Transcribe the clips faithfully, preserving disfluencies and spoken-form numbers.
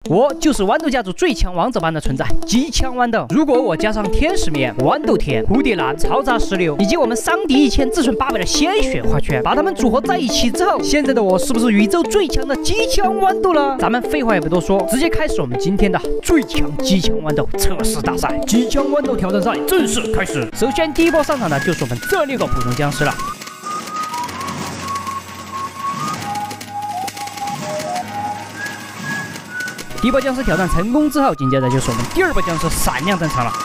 我就是豌豆家族最强王者般的存在——机枪豌豆。如果我加上天使面、豌豆甜、蝴蝶兰、嘈杂石榴以及我们伤敌一千自损八百的鲜血花圈，把它们组合在一起之后，现在的我是不是宇宙最强的机枪豌豆了？咱们废话也不多说，直接开始我们今天的最强机枪豌豆测试大赛。机枪豌豆挑战赛正式开始。首先第一波上场的就是我们这六个普通僵尸了。 第一波僵尸挑战成功之后，紧接着就是我们第二波僵尸闪亮登场了。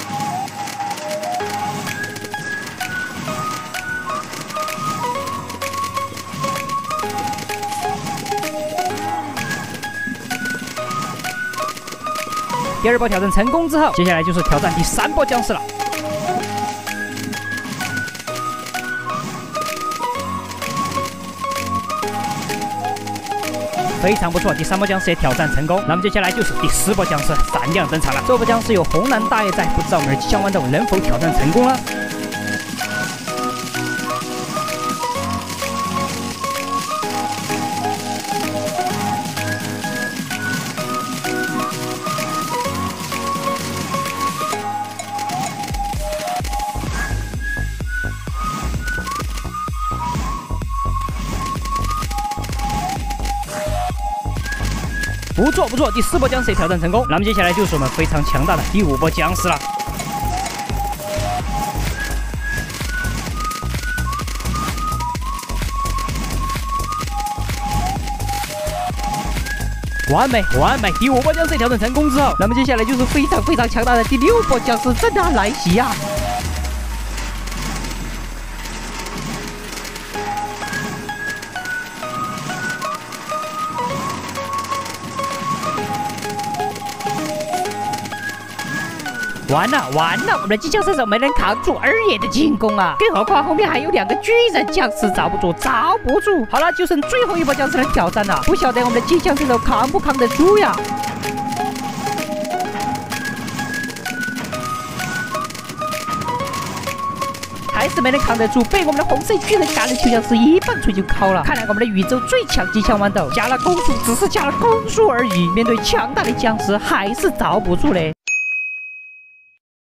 第二波挑战成功之后，接下来就是挑战第三波僵尸了。 非常不错，第三波僵尸也挑战成功。那么接下来就是第四波僵尸闪亮登场了。这波僵尸有红蓝大爷在，不知道我们的机枪豌豆能否挑战成功呢？不错不错，第四波僵尸也挑战成功。那么接下来就是我们非常强大的第五波僵尸了。完美完美，第五波僵尸挑战成功之后，那么接下来就是非常非常强大的第六波僵尸正要来袭呀！ 完了完了，我们的机枪射手没能扛住二爷的进攻啊！更何况后面还有两个巨人僵尸，遭不住，遭不住。好了，就剩最后一波僵尸能挑战了，不晓得我们的机枪射手扛不扛得住呀？还是没能扛得住，被我们的红色巨人干的就像是一棒槌就敲了。看来我们的宇宙最强机枪豌豆加了攻速，只是加了攻速而已，面对强大的僵尸还是遭不住嘞。